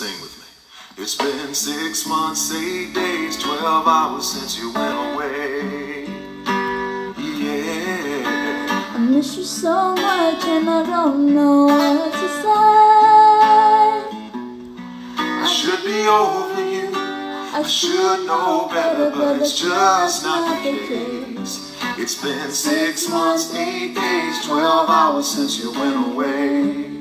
Sing with me. It's been 6 months, 8 days, 12 hours since you went away. Yeah. I miss you so much and I don't know what to say. I should be over you, I should know better, but it's just not the case. It's been 6 months, 8 days, 12 hours since you went away.